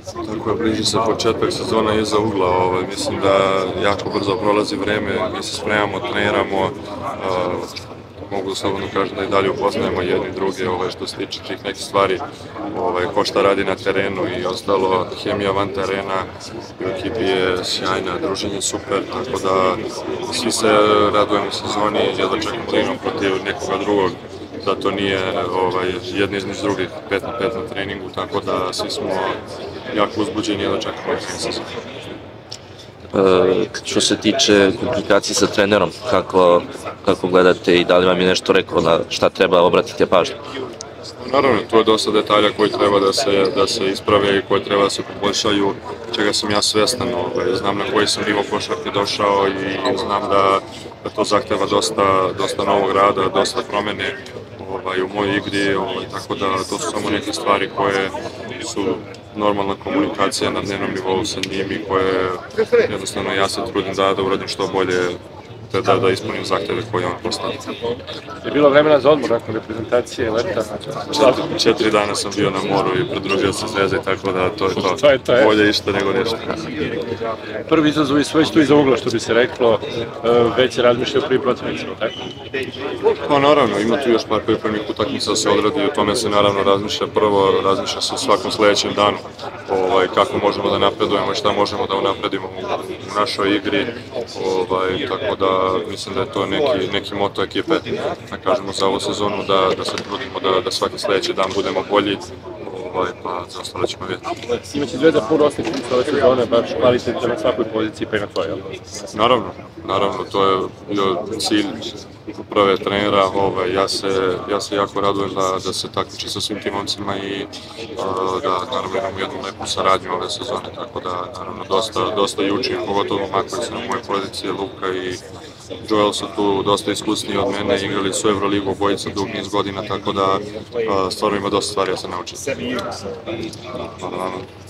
Tako je, bliži se početak sezona iza ugla, mislim da jako brzo prolazi vreme, mi se spremamo, treniramo, mogu slobodno kažem da i dalje upoznajemo jedni druge što se tiče tih nekih stvari, ko šta radi na terenu i ostalo, hemija van terena u ekipi je sjajna, druženje super, tako da svi se radujemo sezoni i jedva čekamo da igramo protiv nekoga drugog, da to nije jedni između drugih 5 na 5 na treningu, tako da svi smo jako uzbuđeni i jedva čekamo sezonu. Što se tiče komunikacije sa trenerom, kako gledate i da li vam je nešto rekao na šta treba obratiti pažnju? Naravno, tu je dosta detalja koji treba da se isprave i koji treba da se poboljšaju, čega sam ja svestan. Znam na koji sam nivo košarke došao i znam da to zahteva dosta novog rada, dosta promene u mojoj igri, tako da to su samo neke stvari koje su normalna komunikacija na dnevnom nivou sa njim i koje jednostavno ja se trudim da uradim što bolje, da ispunim zahteve koje on postavlja. Je bilo vremena za odmor nakon reprezentacije leta? 4 dana sam bio na moru i pridružio se Zvezdi, tako da to je to. Bolje išta nego ništa. Prvi izazov je već tu iza ugla, što bi se reklo, već se razmišlja o prvi protivnicima, tako? Pa naravno, ima tu još par pripremnih utakmica da se odradi i o tome se naravno razmišlja. Prvo razmišlja se o svakom sledećem danu, kako možemo da napredujemo i šta možemo da unapredimo u našoj igri, tako da mislim da je to neki moto ekipe, da kažemo za ovu sezonu, da se trudimo da svaki sledeći dan budemo bolji, pa za ostalo ćemo vidjeti. Imaće Zvezda puno osličnica ove sezone, baš kvalitetno na svakoj poziciji pa i na tvojoj. Naravno, to je bio cilj prve trenera, ja se jako radujem da se takmiči sa svim tim momcima i da naravno imamo jednu lepu saradnju ove sezone, tako da naravno dosta jučim, pogotovo Maković na moje pozicije, Luka i Joel su tu dosta iskusniji od mene, igrali su Euroligu obojica dug niz godina, tako da stvarno ima dosta stvari da se nauči. Hvala vama.